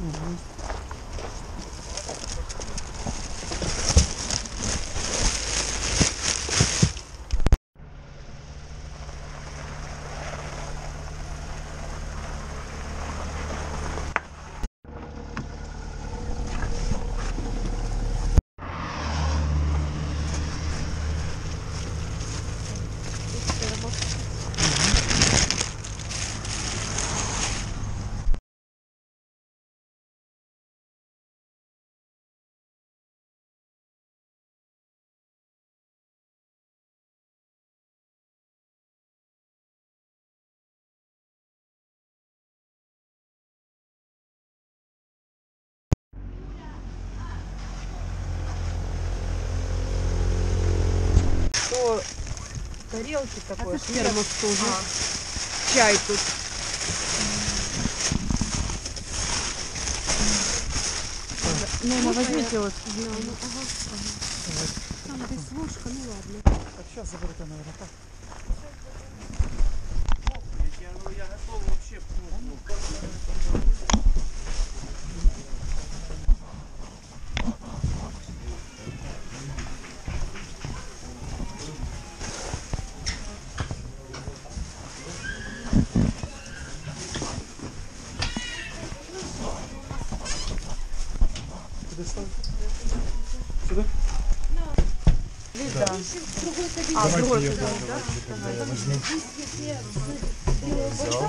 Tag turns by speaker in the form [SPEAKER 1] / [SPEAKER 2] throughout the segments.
[SPEAKER 1] Тарелки такой.
[SPEAKER 2] Это термос тоже.
[SPEAKER 1] Чай тут.
[SPEAKER 2] Ну, возьмите вот.
[SPEAKER 1] Там здесь ложка, ну ладно.
[SPEAKER 3] Так, сейчас заберете, наверное, так. Я готов вообще. Куда ставить? Сюда?
[SPEAKER 1] Да. А,
[SPEAKER 3] Давайте
[SPEAKER 1] другой
[SPEAKER 3] я
[SPEAKER 1] кабинет, да?
[SPEAKER 3] возьму. Взял.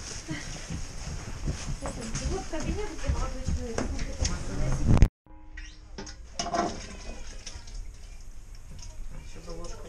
[SPEAKER 4] Вот кабинет, где молодой человек.
[SPEAKER 1] Сюда ложка.